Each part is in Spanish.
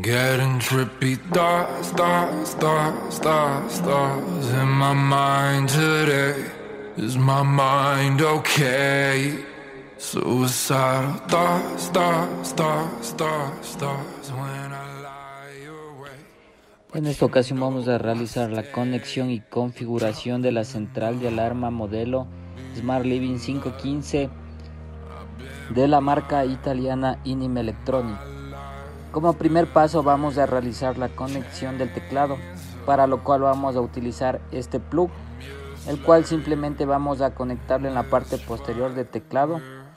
Getting trippy thoughts, thoughts, thoughts, thoughts, thoughts in my mind today. Is my mind okay? Suicidal thoughts, thoughts, thoughts, thoughts, thoughts when I lie awake. En esta ocasión vamos a realizar la conexión y configuración de la central de alarma modelo Smart Living 515 de la marca italiana Inim Electronic. Como primer paso vamos a realizar la conexión del teclado, para lo cual vamos a utilizar este plug, el cual simplemente vamos a conectarlo en la parte posterior del teclado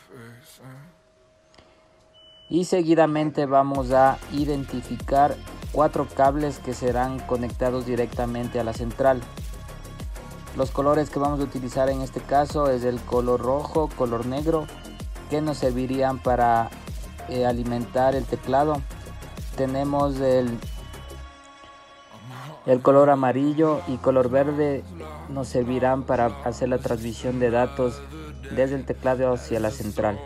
y seguidamente vamos a identificar 4 cables que serán conectados directamente a la central. Los colores que vamos a utilizar en este caso es el color rojo, color negro, que nos servirían para alimentar el teclado. Tenemos el color amarillo y color verde, nos servirán para hacer la transmisión de datos desde el teclado hacia la central.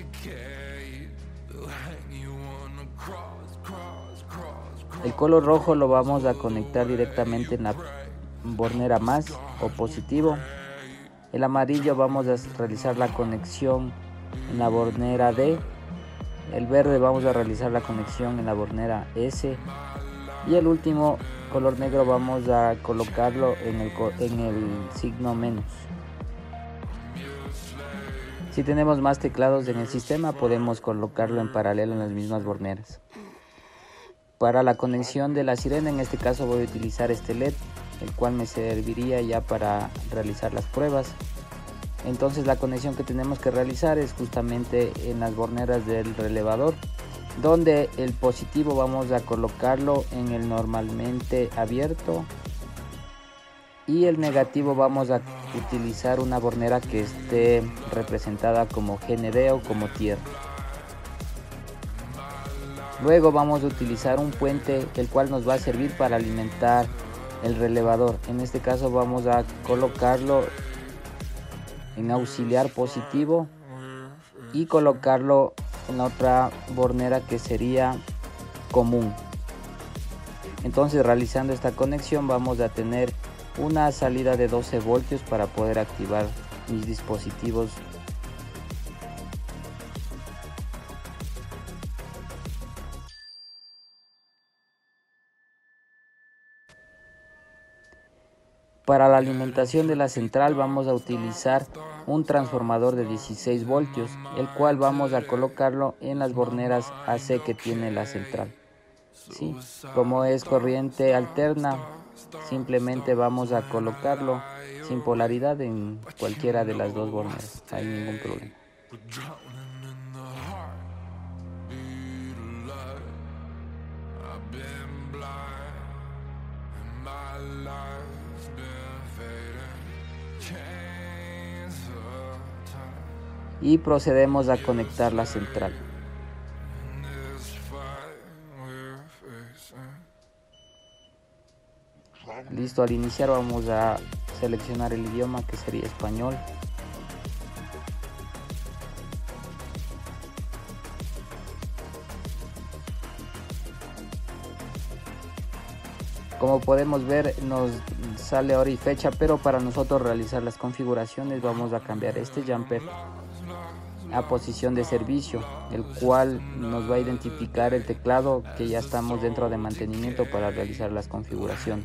El color rojo lo vamos a conectar directamente en la bornera más o positivo. El amarillo vamos a realizar la conexión en la bornera D. El verde vamos a realizar la conexión en la bornera S. Y el último color negro vamos a colocarlo en el signo menos. Si tenemos más teclados en el sistema, podemos colocarlo en paralelo en las mismas borneras. Para la conexión de la sirena, en este caso voy a utilizar este LED, el cual me serviría ya para realizar las pruebas. Entonces la conexión que tenemos que realizar es justamente en las borneras del relevador, donde el positivo vamos a colocarlo en el normalmente abierto y el negativo vamos a utilizar una bornera que esté representada como GND o como tierra. Luego vamos a utilizar un puente, el cual nos va a servir para alimentar el relevador. En este caso vamos a colocarlo en auxiliar positivo y colocarlo en la otra bornera que sería común. Entonces, realizando esta conexión vamos a tener una salida de 12 voltios para poder activar mis dispositivos. Para la alimentación de la central vamos a utilizar un transformador de 16 voltios, el cual vamos a colocarlo en las borneras AC que tiene la central. ¿Sí? Como es corriente alterna, simplemente vamos a colocarlo sin polaridad en cualquiera de las dos borneras, no hay ningún problema. Y procedemos a conectar la central. Listo, al iniciar vamos a seleccionar el idioma, que sería español. Como podemos ver, nos sale hora y fecha, pero para nosotros realizar las configuraciones vamos a cambiar este jumper a posición de servicio, el cual nos va a identificar el teclado que ya estamos dentro de mantenimiento para realizar las configuraciones.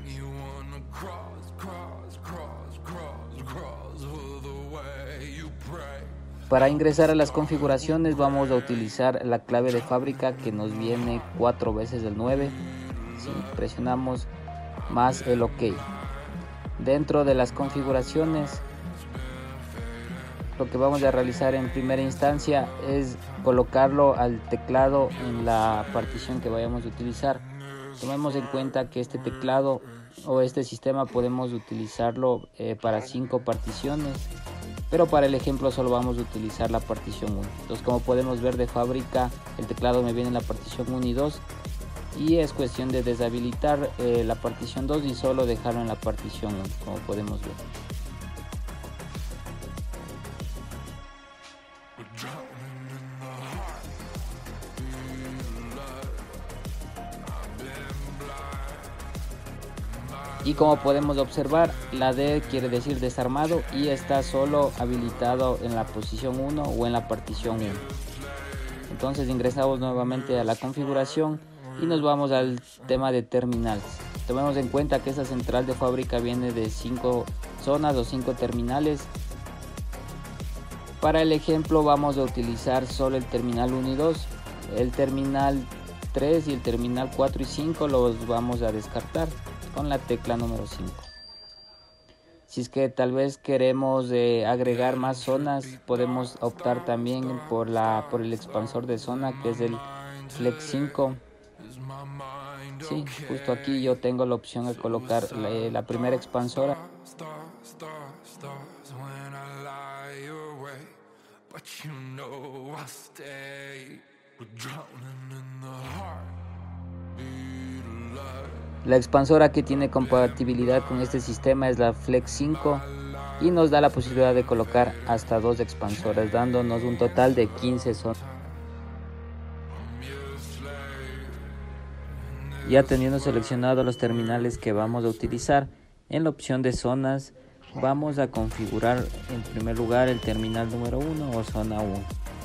Para ingresar a las configuraciones vamos a utilizar la clave de fábrica, que nos viene 4 veces el 9. ¿Sí? Presionamos más el OK. Dentro de las configuraciones, lo que vamos a realizar en primera instancia es colocarlo al teclado en la partición que vayamos a utilizar. Tomemos en cuenta que este teclado o este sistema podemos utilizarlo para 5 particiones, pero para el ejemplo solo vamos a utilizar la partición 1. Entonces, como podemos ver de fábrica, el teclado me viene en la partición 1 y 2, y es cuestión de deshabilitar la partición 2 y solo dejarlo en la partición 1, como podemos ver. Y como podemos observar, la D quiere decir desarmado y está solo habilitado en la posición 1 o en la partición 1. Entonces ingresamos nuevamente a la configuración y nos vamos al tema de terminales. Tomemos en cuenta que esta central de fábrica viene de 5 zonas o 5 terminales. Para el ejemplo vamos a utilizar solo el terminal 1 y 2. El terminal 3 y el terminal 4 y 5 los vamos a descartar con la tecla número 5. Si es que tal vez queremos agregar más zonas, podemos optar también por el expansor de zona, que es el Flex 5. Sí, justo aquí yo tengo la opción de colocar la primera expansora. La expansora que tiene compatibilidad con este sistema es la Flex 5 y nos da la posibilidad de colocar hasta 2 expansoras, dándonos un total de 15 zonas. Ya teniendo seleccionado los terminales que vamos a utilizar, en la opción de zonas vamos a configurar en primer lugar el terminal número 1 o zona 1.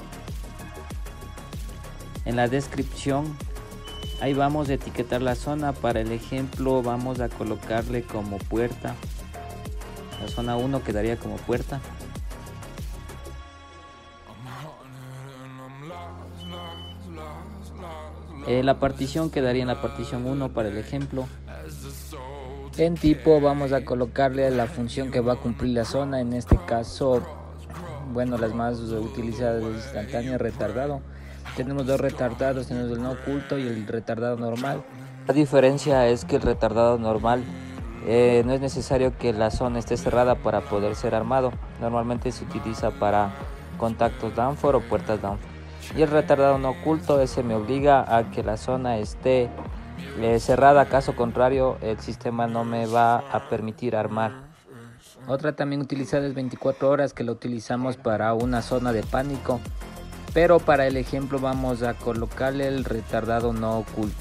En la descripción ahí vamos a etiquetar la zona. Para el ejemplo vamos a colocarle como puerta. La zona 1 quedaría como puerta. La partición quedaría en la partición 1 para el ejemplo. En tipo vamos a colocarle la función que va a cumplir la zona. En este caso, bueno, las más utilizadas es instantáneo y retardado. Tenemos 2 retardados, tenemos el no oculto y el retardado normal. La diferencia es que el retardado normal no es necesario que la zona esté cerrada para poder ser armado. Normalmente se utiliza para contactos Danforth o puertas Danforth. Y el retardado no oculto, ese me obliga a que la zona esté cerrada, caso contrario el sistema no me va a permitir armar. Otra también utilizada es 24 horas, que la utilizamos para una zona de pánico, pero para el ejemplo vamos a colocarle el retardado no oculto.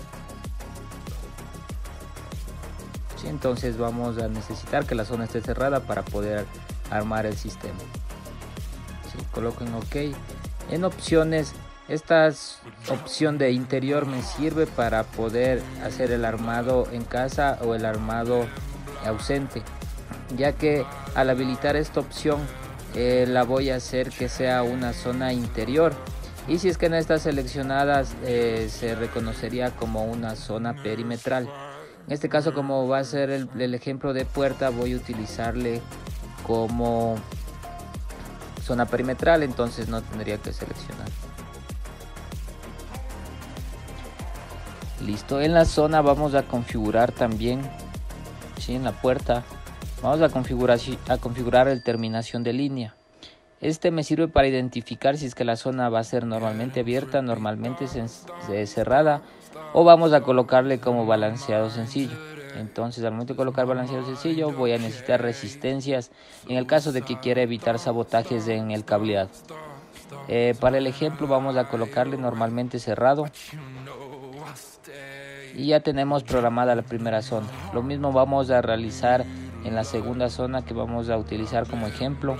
Sí, entonces vamos a necesitar que la zona esté cerrada para poder armar el sistema. Sí, coloco en OK. En opciones, esta opción de interior me sirve para poder hacer el armado en casa o el armado ausente, ya que al habilitar esta opción la voy a hacer que sea una zona interior, y si es que no está seleccionada se reconocería como una zona perimetral. En este caso, como va a ser el ejemplo de puerta, voy a utilizarle como zona perimetral, entonces no tendría que seleccionar. Listo, en la zona vamos a configurar también, ¿sí? En la puerta vamos a configurar el terminación de línea. Este me sirve para identificar si es que la zona va a ser normalmente abierta, normalmente cerrada, o vamos a colocarle como balanceado sencillo. Entonces, al momento de colocar balanceado sencillo, voy a necesitar resistencias en el caso de que quiera evitar sabotajes en el cableado. Para el ejemplo vamos a colocarle normalmente cerrado. Y ya tenemos programada la primera zona. Lo mismo vamos a realizar en la segunda zona que vamos a utilizar como ejemplo.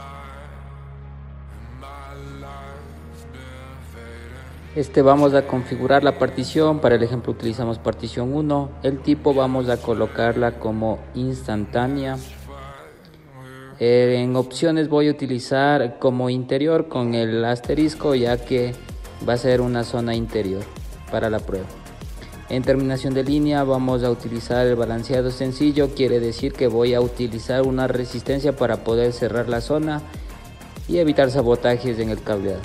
Vamos a configurar la partición. Para el ejemplo utilizamos partición 1. El tipo vamos a colocarla como instantánea. En opciones voy a utilizar como interior con el asterisco, ya que va a ser una zona interior para la prueba. En terminación de línea vamos a utilizar el balanceado sencillo, quiere decir que voy a utilizar una resistencia para poder cerrar la zona y evitar sabotajes en el cableado.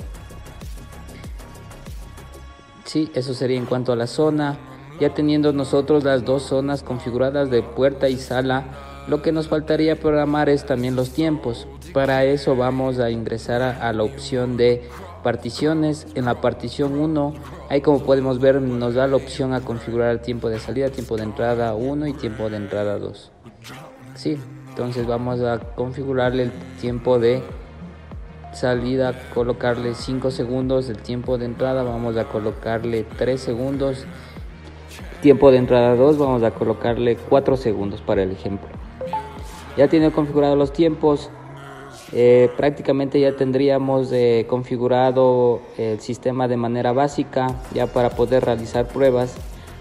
Sí, eso sería en cuanto a la zona. Ya teniendo nosotros las dos zonas configuradas de puerta y sala, lo que nos faltaría programar es también los tiempos. Para eso vamos a ingresar a la opción de particiones. En la partición 1, ahí como podemos ver nos da la opción a configurar el tiempo de salida, tiempo de entrada 1 y tiempo de entrada 2. Sí, entonces vamos a configurarle el tiempo de salida, colocarle 5 segundos, el tiempo de entrada vamos a colocarle 3 segundos Tiempo de entrada 2, vamos a colocarle 4 segundos para el ejemplo. Ya tiene configurados los tiempos. Prácticamente ya tendríamos configurado el sistema de manera básica ya para poder realizar pruebas.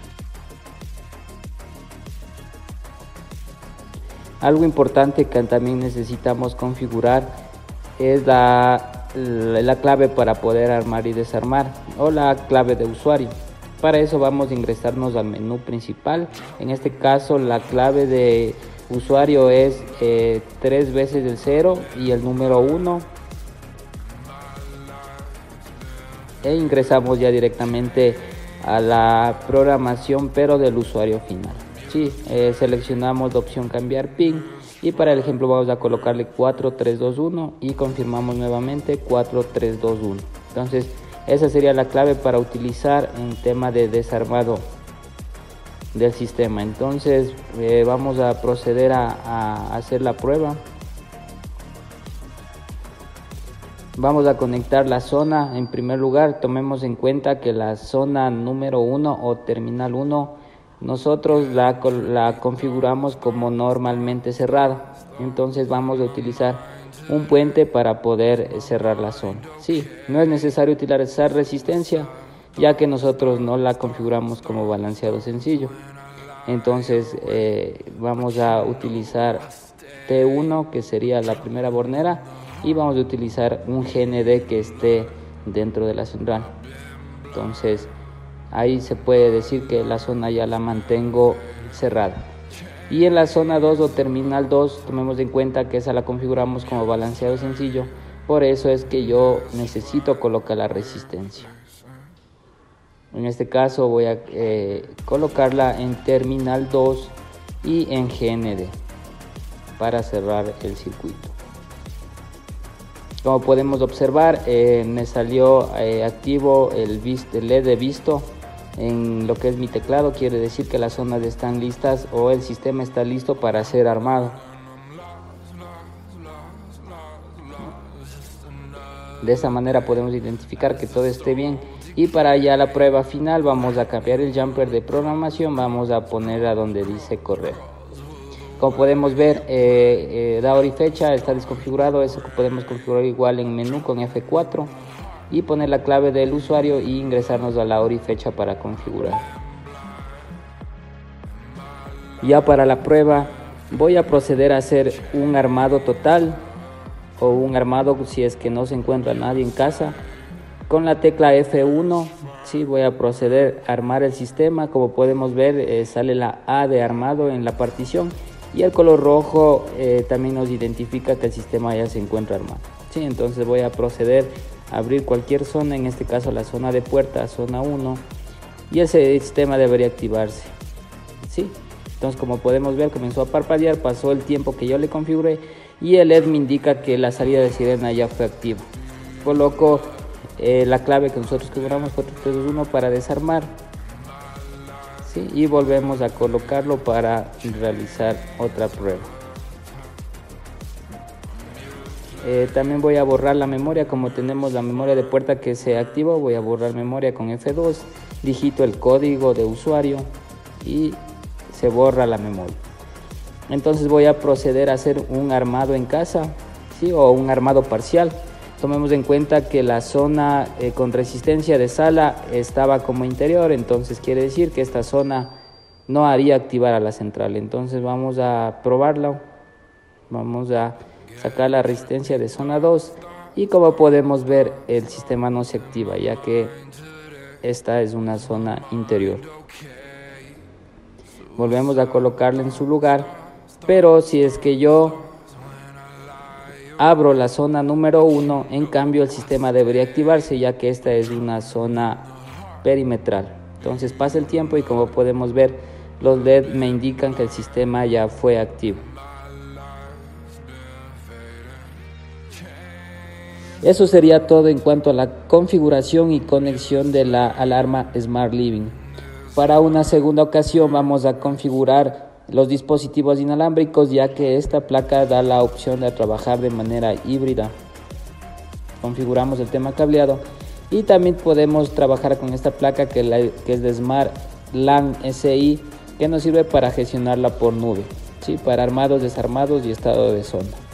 Algo importante que también necesitamos configurar es la clave para poder armar y desarmar, o la clave de usuario. Para eso vamos a ingresarnos al menú principal. En este caso la clave de usuario es 3 veces el 0 y el número 1, e ingresamos ya directamente a la programación pero del usuario final. Sí, seleccionamos la opción cambiar PIN y para el ejemplo vamos a colocarle 4321 y confirmamos nuevamente 4321. Entonces esa sería la clave para utilizar en tema de desarmado del sistema. Entonces vamos a proceder a hacer la prueba. Vamos a conectar la zona. En primer lugar, tomemos en cuenta que la zona número 1 o terminal 1 nosotros la configuramos como normalmente cerrada. Entonces vamos a utilizar un puente para poder cerrar la zona. Sí, no es necesario utilizar resistencia, ya que nosotros no la configuramos como balanceado sencillo. Entonces vamos a utilizar T1, que sería la primera bornera, y vamos a utilizar un GND que esté dentro de la central. Entonces ahí se puede decir que la zona ya la mantengo cerrada. Y en la zona 2 o terminal 2, tomemos en cuenta que esa la configuramos como balanceado sencillo. Por eso es que yo necesito colocar la resistencia. En este caso voy a colocarla en terminal 2 y en GND para cerrar el circuito. Como podemos observar, me salió activo el LED de visto en lo que es mi teclado. Quiere decir que las zonas están listas o el sistema está listo para ser armado. De esa manera podemos identificar que todo esté bien, y para ya la prueba final vamos a cambiar el jumper de programación, vamos a poner a donde dice correr. Como podemos ver, la hora y fecha está desconfigurado. Eso que podemos configurar igual en menú con F4 y poner la clave del usuario y ingresarnos a la hora y fecha para configurar. Ya para la prueba voy a proceder a hacer un armado total o un armado si es que no se encuentra nadie en casa. Con la tecla F1 sí, voy a proceder a armar el sistema. Como podemos ver, sale la A de armado en la partición y el color rojo también nos identifica que el sistema ya se encuentra armado. Sí, entonces voy a proceder a abrir cualquier zona, en este caso la zona de puerta, zona 1, y ese sistema debería activarse. Sí, entonces como podemos ver comenzó a parpadear, pasó el tiempo que yo le configuré y el LED me indica que la salida de sirena ya fue activa. Coloco la clave que nosotros configuramos 4321 para desarmar. Sí, y volvemos a colocarlo para realizar otra prueba. También voy a borrar la memoria. Como tenemos la memoria de puerta que se activó, voy a borrar memoria con F2, digito el código de usuario y se borra la memoria. Entonces voy a proceder a hacer un armado en casa, ¿sí? O un armado parcial. Tomemos en cuenta que la zona con resistencia de sala estaba como interior, entonces quiere decir que esta zona no haría activar a la central. Entonces vamos a probarlo, vamos a sacar la resistencia de zona 2 y como podemos ver el sistema no se activa, ya que esta es una zona interior. Volvemos a colocarla en su lugar, pero si es que yo abro la zona número 1, en cambio el sistema debería activarse, ya que esta es una zona perimetral. Entonces pasa el tiempo y como podemos ver, los LED me indican que el sistema ya fue activo. Eso sería todo en cuanto a la configuración y conexión de la alarma Smart Living. Para una segunda ocasión vamos a configurar los dispositivos inalámbricos, ya que esta placa da la opción de trabajar de manera híbrida. Configuramos el tema cableado y también podemos trabajar con esta placa que es de Smart LAN SI, que nos sirve para gestionarla por nube, ¿sí? Para armados, desarmados y estado de sonda.